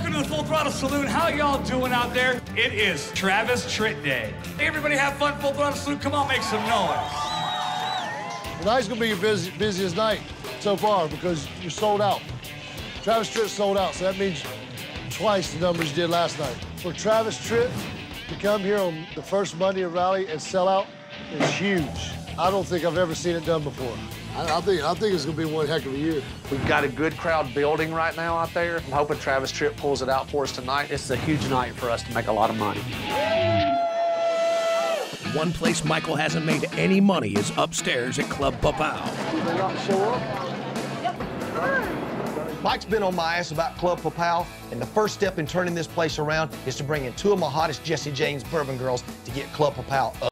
welcome to the Full Throttle Saloon. How y'all doing out there? It is Travis Tritt Day. Hey, everybody have fun, Full Throttle Saloon. Come on, make some noise. Tonight's gonna be your busiest night so far because you're sold out. Travis Tritt sold out, so that means twice the numbers you did last night. For Travis Tritt to come here on the first Monday of Rally and sell out is huge. I don't think I've ever seen it done before. I think it's gonna be one heck of a year. We've got a good crowd building right now out there. I'm hoping Travis Tritt pulls it out for us tonight. It's a huge night for us to make a lot of money. One place Michael hasn't made any money is upstairs at Club Papao. Did they not show up? Mike's been on my ass about Club Papao, and the first step in turning this place around is to bring in two of my hottest Jesse James bourbon girls to get Club Papao up.